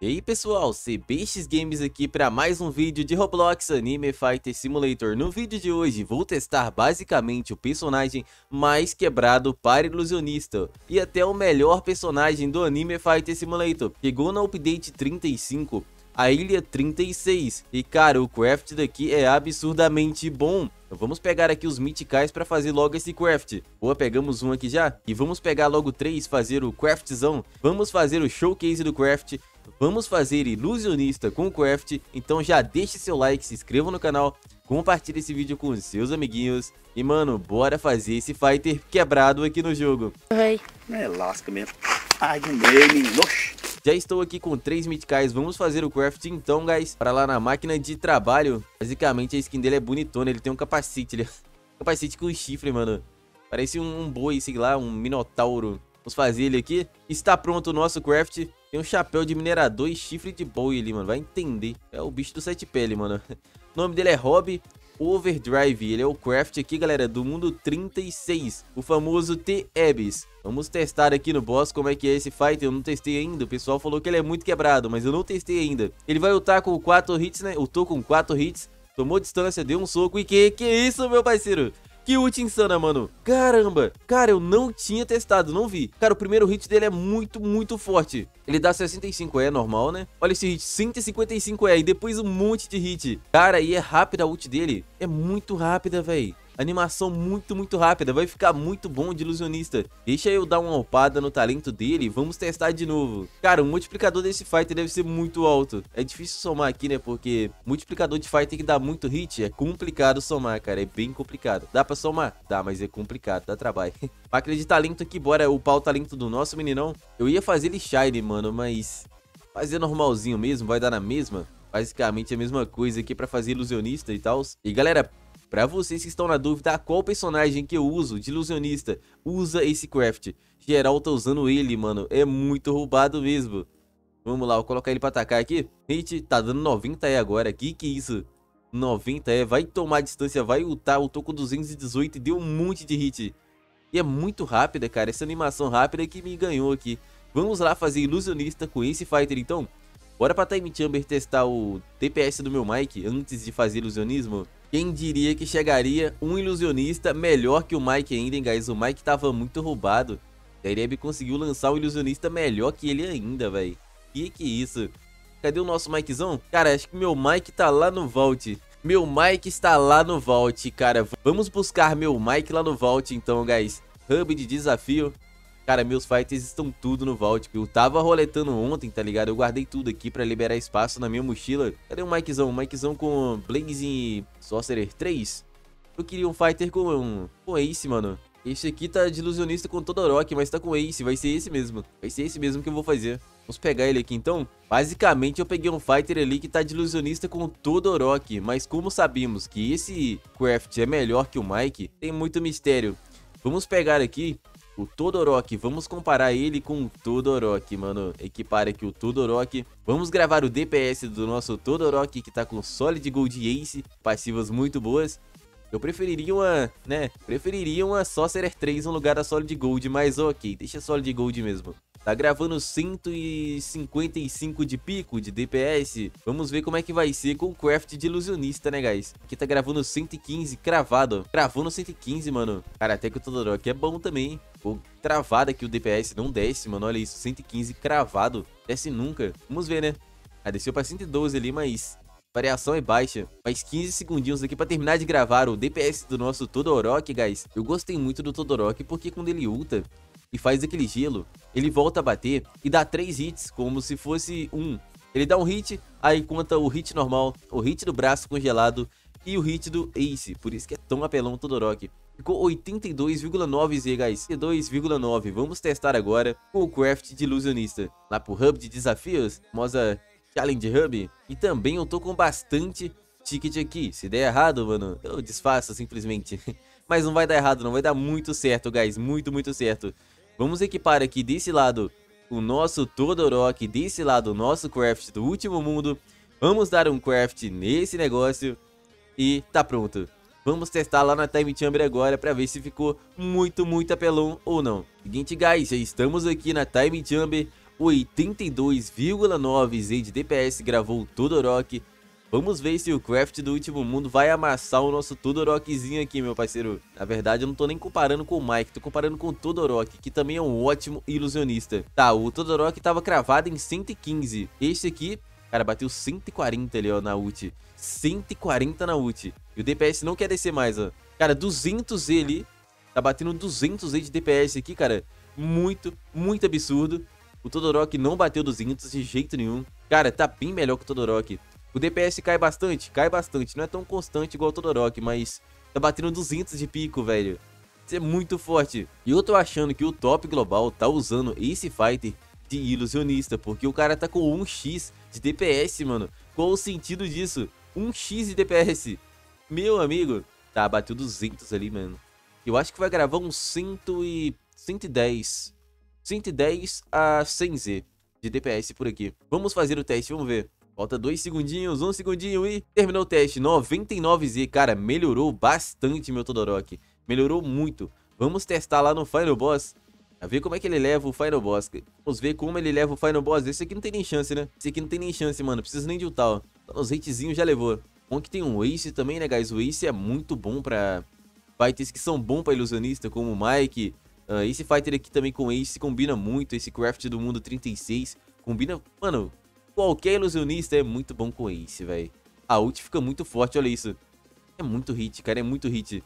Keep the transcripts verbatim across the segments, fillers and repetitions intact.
E aí pessoal, C B X Games aqui para mais um vídeo de Roblox Anime Fighter Simulator. No vídeo de hoje vou testar basicamente o personagem mais quebrado para ilusionista e até o melhor personagem do Anime Fighter Simulator. Chegou no update trinta e cinco, a ilha trinta e seis, e cara, o craft daqui é absurdamente bom. Então vamos pegar aqui os miticais para fazer logo esse craft. Boa, pegamos um aqui já. E vamos pegar logo três, fazer o craftzão. Vamos fazer o showcase do craft. Vamos fazer ilusionista com o craft. Então já deixe seu like, se inscreva no canal, compartilhe esse vídeo com os seus amiguinhos. E mano, bora fazer esse fighter quebrado aqui no jogo. Ai. É lasca mesmo. Ai, de meio, menino. Já estou aqui com três miticais, vamos fazer o craft então, guys. Para lá na máquina de trabalho. Basicamente a skin dele é bonitona, ele tem um capacete. Ele... um capacete com chifre, mano. Parece um boi, sei lá, um minotauro. Vamos fazer ele aqui. Está pronto o nosso craft. Tem um chapéu de minerador e chifre de boi ali, mano. Vai entender. É o bicho do sete pele, mano. O nome dele é Rob Overdrive. Ele é o craft aqui, galera, do mundo trinta e seis. O famoso T-Ebis. Vamos testar aqui no boss como é que é esse fight. Eu não testei ainda. O pessoal falou que ele é muito quebrado, mas eu não testei ainda. Ele vai lutar com quatro hits, né? Eu tô com quatro hits. Tomou distância, deu um soco. E que que é isso, meu parceiro? Que ult insana, mano. Caramba. Cara, eu não tinha testado, não vi. Cara, o primeiro hit dele é muito, muito forte. Ele dá sessenta e cinco E, normal, né? Olha esse hit, cento e cinquenta e cinco E. E depois um monte de hit. Cara, e é rápida a ult dele. É muito rápida, velho. Animação muito, muito rápida. Vai ficar muito bom de ilusionista. Deixa eu dar uma upada no talento dele. Vamos testar de novo. Cara, o multiplicador desse fighter deve ser muito alto. É difícil somar aqui, né? Porque multiplicador de fighter que dá muito hit é complicado somar, cara. É bem complicado. Dá pra somar? Dá, mas é complicado. Dá trabalho. Máquina de talento aqui. Bora upar o talento do nosso meninão. Eu ia fazer ele shine, mano, mas... fazer normalzinho mesmo. Vai dar na mesma. Basicamente a mesma coisa aqui pra fazer ilusionista e tal. E galera... pra vocês que estão na dúvida qual personagem que eu uso de ilusionista, usa esse craft. Geral tá usando ele, mano. É muito roubado mesmo. Vamos lá, vou colocar ele pra atacar aqui. Hit, tá dando noventa E agora. Que que é isso? noventa E. Vai tomar distância, vai ultar. Eu tô com duzentos e dezoito e deu um monte de hit. E é muito rápida, cara. Essa animação rápida que me ganhou aqui. Vamos lá fazer ilusionista com esse fighter, então. Bora pra Time Chamber testar o D P S do meu Mike antes de fazer ilusionismo. Quem diria que chegaria um ilusionista melhor que o Mike ainda, hein, guys? O Mike tava muito roubado. A Ireb conseguiu lançar um ilusionista melhor que ele ainda, velho. Que que isso? Cadê o nosso Mikezão? Cara, acho que meu Mike tá lá no Vault. Meu Mike está lá no Vault, cara. Vamos buscar meu Mike lá no Vault, então, guys. Hub de desafio. Cara, meus fighters estão tudo no Vault. Eu tava roletando ontem, tá ligado? Eu guardei tudo aqui pra liberar espaço na minha mochila. Cadê o Mikezão? O Mikezão com Blaze Sorcerer três? Eu queria um fighter com, com Ace, mano. Esse aqui tá de ilusionista com Todoroki, mas tá com Ace. Vai ser esse mesmo. Vai ser esse mesmo que eu vou fazer. Vamos pegar ele aqui, então. Basicamente, eu peguei um fighter ali que tá de ilusionista com Todoroki. Mas como sabemos que esse craft é melhor que o Mike, tem muito mistério. Vamos pegar aqui... o Todoroki, vamos comparar ele com o Todoroki, mano. Equipar aqui o Todoroki. Vamos gravar o D P S do nosso Todoroki, que tá com Solid Gold Ace, passivas muito boas. Eu preferiria uma, né, preferiria uma Sorcerer três no lugar da Solid Gold, mas ok, deixa Solid Gold mesmo. Tá gravando cento e cinquenta e cinco de pico de D P S. Vamos ver como é que vai ser com o craft de ilusionista, né, guys? Aqui tá gravando cento e quinze, cravado. Gravando cento e quinze, mano. Cara, até que o Todoroki é bom também, hein? Pô, travado aqui o D P S. Não desce, mano. Olha isso, cento e quinze cravado. Desce nunca. Vamos ver, né? Ah, desceu pra cento e doze ali, mas... variação é baixa. Mais quinze segundinhos aqui pra terminar de gravar o D P S do nosso Todoroki, guys. Eu gostei muito do Todoroki porque quando ele ulta... e faz aquele gelo, ele volta a bater e dá três hits, como se fosse um. Ele dá um hit, aí conta o hit normal, o hit do braço congelado e o hit do Ace. Por isso que é tão apelão o Todoroki. Ficou oitenta e dois vírgula nove Z, guys. oitenta e dois vírgula nove. Vamos testar agora com o craft de ilusionista. Lá pro Hub de desafios, famosa Challenge Hub. E também eu tô com bastante ticket aqui. Se der errado, mano, eu desfaço simplesmente. Mas não vai dar errado, não vai dar muito certo, guys. Muito, muito certo. Vamos equipar aqui desse lado o nosso Todoroki, desse lado o nosso craft do último mundo. Vamos dar um craft nesse negócio e tá pronto. Vamos testar lá na Time Chamber agora pra ver se ficou muito, muito apelão ou não. Seguinte, guys, já estamos aqui na Time Chamber. oitenta e dois vírgula nove Z de D P S, gravou o Todoroki. Vamos ver se o craft do último mundo vai amassar o nosso Todorokizinho aqui, meu parceiro. Na verdade, eu não tô nem comparando com o Mike, tô comparando com o Todoroki, que também é um ótimo ilusionista. Tá, o Todoroki tava cravado em cento e quinze. Esse aqui, cara, bateu cento e quarenta ali, ó, na ult. cento e quarenta na ult. E o D P S não quer descer mais, ó. Cara, duzentos Z ali. Tá batendo duzentos Z de D P S aqui, cara. Muito, muito absurdo. O Todoroki não bateu duzentos de jeito nenhum. Cara, tá bem melhor que o Todoroki. O D P S cai bastante, cai bastante. Não é tão constante igual o Todoroki, mas tá batendo duzentos de pico, velho. Isso é muito forte. E eu tô achando que o top global tá usando esse fighter de ilusionista, porque o cara tá com um x de D P S, mano. Qual o sentido disso? um x de D P S. Meu amigo. Tá, bateu duzentos ali, mano. Eu acho que vai gravar uns cem e... cento e dez. cento e dez a cem Z de D P S por aqui. Vamos fazer o teste, vamos ver. Falta dois segundinhos, um segundinho e terminou o teste. noventa e nove Z, cara, melhorou bastante meu Todoroki. Melhorou muito. Vamos testar lá no Final Boss. A ver como é que ele leva o Final Boss. Vamos ver como ele leva o Final Boss. Esse aqui não tem nem chance, né? Esse aqui não tem nem chance, mano. Precisa nem de ultar, ó. Só nos hatezinhos já levou. Bom que tem um Ace também, né, guys? O Ace é muito bom pra fighters que são bons pra ilusionista, como o Mike. Uh, esse fighter aqui também com Ace combina muito. Esse craft do mundo trinta e seis combina... Mano... Qualquer ilusionista é muito bom com Ace, velho. A ult fica muito forte, olha isso. É muito hit, cara, é muito hit.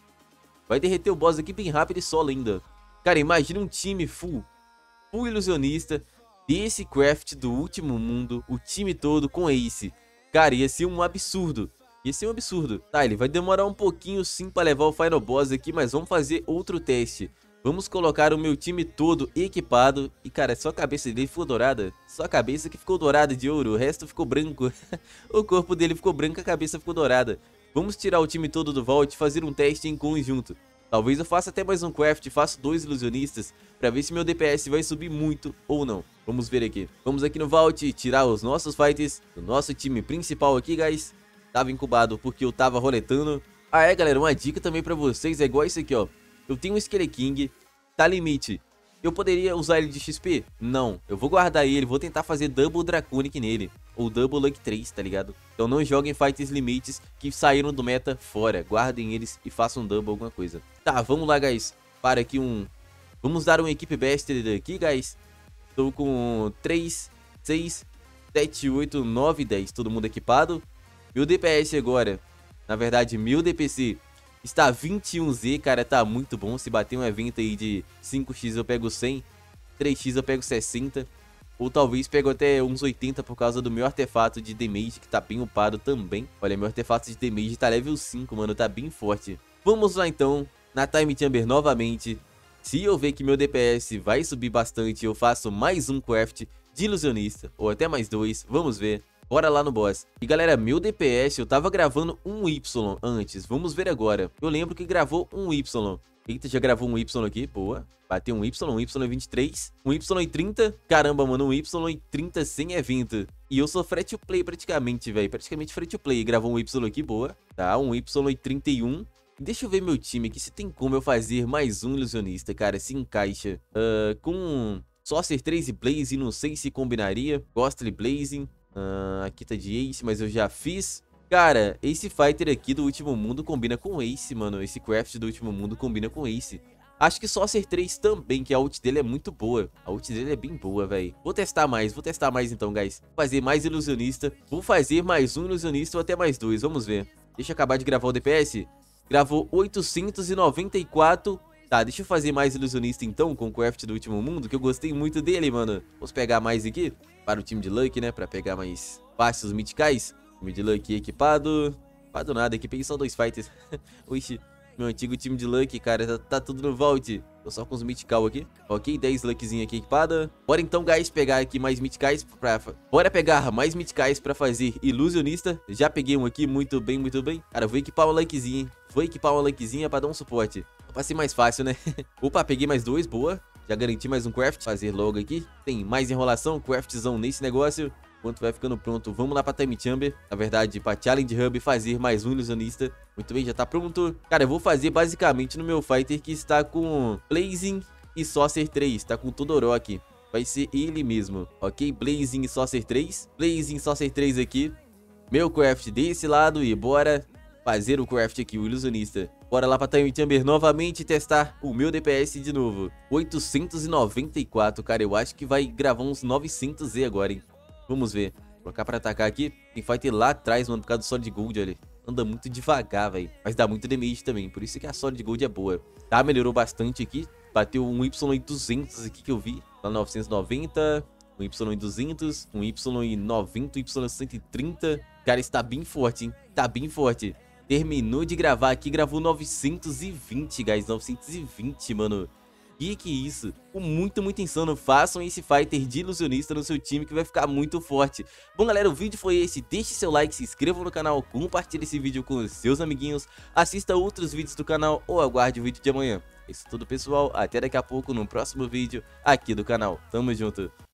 Vai derreter o boss aqui bem rápido e solo ainda. Cara, imagina um time full, full ilusionista, desse craft do último mundo, o time todo com Ace. Cara, ia ser um absurdo. Ia ser um absurdo. Tá, ele vai demorar um pouquinho sim pra levar o Final Boss aqui, mas vamos fazer outro teste. Vamos colocar o meu time todo equipado. E, cara, só a cabeça dele ficou dourada. Só a cabeça que ficou dourada de ouro. O resto ficou branco. O corpo dele ficou branco, a cabeça ficou dourada. Vamos tirar o time todo do vault e fazer um teste em conjunto. Talvez eu faça até mais um craft, faço dois ilusionistas, pra ver se meu D P S vai subir muito ou não. Vamos ver aqui. Vamos aqui no vault, tirar os nossos fighters do nosso time principal aqui, guys. Tava incubado porque eu tava roletando. Ah, é, galera, uma dica também pra vocês, é igual isso aqui, ó. Eu tenho um Skeleking, tá limite. Eu poderia usar ele de X P? Não. Eu vou guardar ele, vou tentar fazer Double Draconic nele. Ou Double Luck três, tá ligado? Então não joguem fighters limites que saíram do meta fora. Guardem eles e façam Double alguma coisa. Tá, vamos lá, guys. Para aqui um... Vamos dar um Equipe Best aqui, guys. Estou com três, seis, sete, oito, nove, dez. Todo mundo equipado. Meu D P S agora, na verdade, meu D P C... Está vinte e um Z, cara, tá muito bom. Se bater um evento aí de cinco x eu pego cem, três x eu pego sessenta. Ou talvez pego até uns oitenta por causa do meu artefato de damage, que tá bem upado também. Olha, meu artefato de damage tá level cinco, mano, tá bem forte. Vamos lá então, na Time Chamber novamente. Se eu ver que meu D P S vai subir bastante, eu faço mais um craft de ilusionista, ou até mais dois, vamos ver. Bora lá no boss. E galera, meu D P S, eu tava gravando um Y antes. Vamos ver agora. Eu lembro que gravou um Y. Eita, já gravou um Y aqui. Boa. Bateu um Y, um Y vinte e três. Um Y trinta. Caramba, mano, um Y trinta sem evento. E eu sou free to play praticamente, velho. Praticamente free to play. Gravou um Y aqui, boa. Tá, um Y trinta e um. Deixa eu ver meu time aqui, se tem como eu fazer mais um ilusionista, cara. Se encaixa. Uh, com Sorcerer três e Blaze, não sei se combinaria. Ghostly Blazing. Uh, aqui tá de Ace, mas eu já fiz. Cara, esse fighter aqui do último mundo combina com Ace, mano. Esse craft do último mundo combina com Ace. Acho que Sorcerer três também, que a ult dele é muito boa. A ult dele é bem boa, velho. Vou testar mais, vou testar mais então, guys. Vou fazer mais ilusionista. Vou fazer mais um ilusionista ou até mais dois, vamos ver. Deixa eu acabar de gravar o D P S. Gravou oitocentos e noventa e quatro. Tá, deixa eu fazer mais ilusionista então com o craft do último mundo, que eu gostei muito dele, mano. Vamos pegar mais aqui para o time de Luck, né? Pra pegar mais fácil os miticais. Time de Luck equipado. Equipado nada, equipei só dois fighters. Oxi, meu antigo time de Luck, cara, tá, tá tudo no vault. Tô só com os mitical aqui. Ok, dez Luckzinho aqui equipada. Bora então, guys, pegar aqui mais miticais pra... Bora pegar mais miticais pra fazer ilusionista. Já peguei um aqui, muito bem, muito bem. Cara, eu vou equipar uma Luckzinha, hein? Vou equipar uma Luckzinha pra dar um suporte. Pra ser mais fácil, né? Opa, peguei mais dois, boa. Já garanti mais um craft. Fazer logo aqui. Tem mais enrolação, craftzão nesse negócio. Enquanto vai ficando pronto, vamos lá pra Time Chamber. Na verdade, pra Challenge Hub fazer mais um ilusionista. Muito bem, já tá pronto. Cara, eu vou fazer basicamente no meu fighter que está com Blazing e Sorcerer três. Tá com Todoroki. vai ser ele mesmo, ok? Blazing Saucer três, Blazing Saucer três aqui, meu craft desse lado e bora fazer o craft aqui, o ilusionista. Bora lá pra Time Chamber novamente testar o meu D P S de novo. oitocentos e noventa e quatro, cara, eu acho que vai gravar uns novecentos Z agora, hein? Vamos ver. Vou colocar pra atacar aqui. Tem fighter lá atrás, mano, por causa do Solid Gold, olha. Anda muito devagar, velho. Mas dá muito damage também, por isso que a Solid Gold é boa. Tá, melhorou bastante aqui. Bateu um Y em duzentos aqui que eu vi. Lá novecentos e noventa, um Y em duzentos, um Y em noventa, um Y em cento e trinta. Cara, está bem forte, hein? Tá bem forte. Terminou de gravar aqui, gravou novecentos e vinte, guys. novecentos e vinte, mano. Que que é isso? Muito, muito insano. Façam esse fighter de ilusionista no seu time que vai ficar muito forte. Bom, galera, o vídeo foi esse. Deixe seu like, se inscreva no canal, compartilhe esse vídeo com os seus amiguinhos, assista outros vídeos do canal ou aguarde o vídeo de amanhã. Isso é tudo, pessoal. Até daqui a pouco no próximo vídeo aqui do canal. Tamo junto.